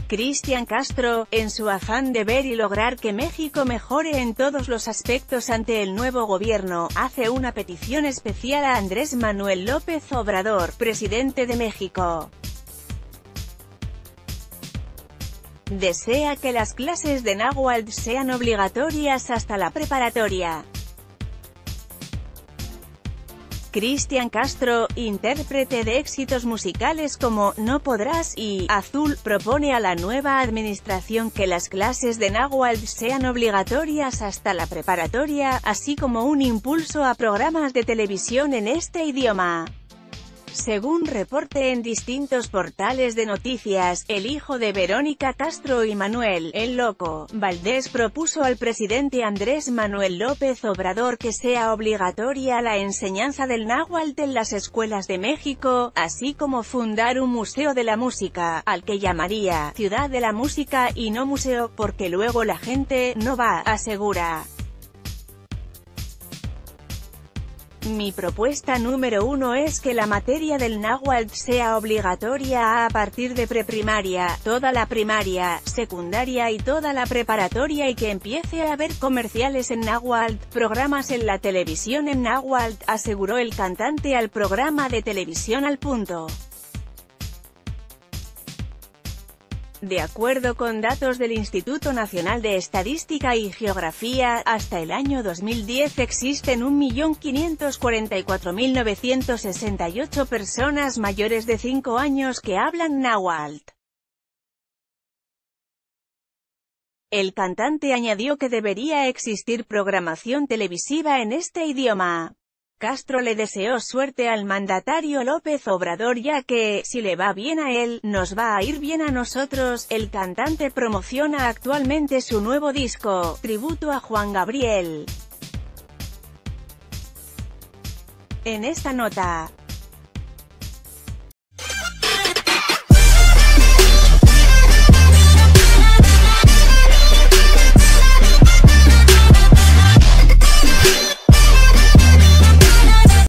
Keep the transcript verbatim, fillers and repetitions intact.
Cristian Castro, en su afán de ver y lograr que México mejore en todos los aspectos ante el nuevo gobierno, hace una petición especial a Andrés Manuel López Obrador, presidente de México. Desea que las clases de náhuatl sean obligatorias hasta la preparatoria. Cristian Castro, intérprete de éxitos musicales como No Podrás y Azul, propone a la nueva administración que las clases de náhuatl sean obligatorias hasta la preparatoria, así como un impulso a programas de televisión en este idioma. Según reporte en distintos portales de noticias, el hijo de Verónica Castro y Manuel, el Loco, Valdés propuso al presidente Andrés Manuel López Obrador que sea obligatoria la enseñanza del náhuatl en las escuelas de México, así como fundar un museo de la música, al que llamaría Ciudad de la Música y no museo, porque luego la gente no va, asegura. Mi propuesta número uno es que la materia del náhuatl sea obligatoria a partir de preprimaria, toda la primaria, secundaria y toda la preparatoria, y que empiece a haber comerciales en náhuatl, programas en la televisión en náhuatl, aseguró el cantante al programa de televisión Al Punto. De acuerdo con datos del Instituto Nacional de Estadística y Geografía, hasta el año dos mil diez existen un millón quinientos cuarenta y cuatro mil novecientos sesenta y ocho personas mayores de cinco años que hablan náhuatl. El cantante añadió que debería existir programación televisiva en este idioma. Castro le deseó suerte al mandatario López Obrador, ya que, si le va bien a él, nos va a ir bien a nosotros. El cantante promociona actualmente su nuevo disco, tributo a Juan Gabriel. En esta nota,